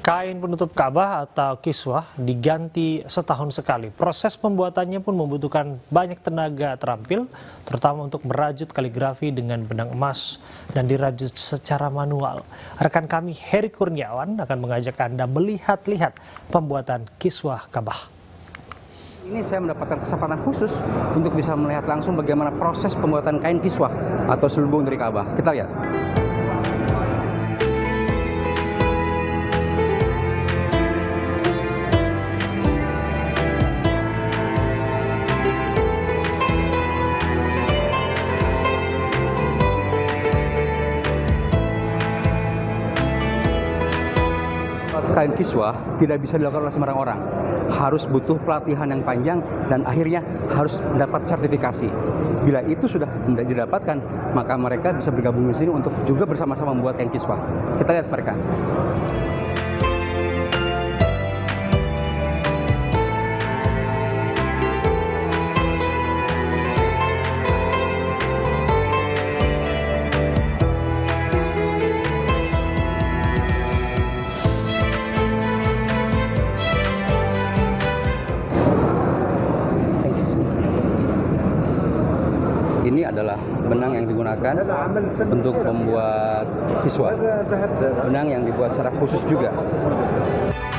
Kain penutup Ka'bah atau kiswah diganti setahun sekali. Proses pembuatannya pun membutuhkan banyak tenaga terampil, terutama untuk merajut kaligrafi dengan benang emas dan dirajut secara manual. Rekan kami Heri Kurniawan akan mengajak Anda melihat-lihat pembuatan kiswah Ka'bah. Ini saya mendapatkan kesempatan khusus untuk bisa melihat langsung bagaimana proses pembuatan kain kiswah atau selubung dari Ka'bah. Kita lihat. Kain kiswah tidak bisa dilakukan oleh sembarang orang. Harus butuh pelatihan yang panjang dan akhirnya harus mendapat sertifikasi. Bila itu sudah didapatkan, maka mereka bisa bergabung di sini untuk juga bersama-sama membuat kain kiswah. Kita lihat mereka. Ini adalah benang yang digunakan untuk membuat kiswah. Benang yang dibuat secara khusus juga.